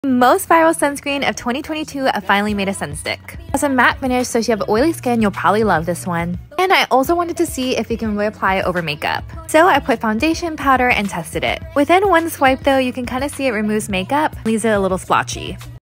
Most viral sunscreen of 2022 finally made a sunstick. As a matte finish, so if you have oily skin, you'll probably love this one. And I also wanted to see if you can reapply it over makeup. So I put foundation powder and tested it. Within one swipe though, you can kind of see it removes makeup, leaves it a little splotchy.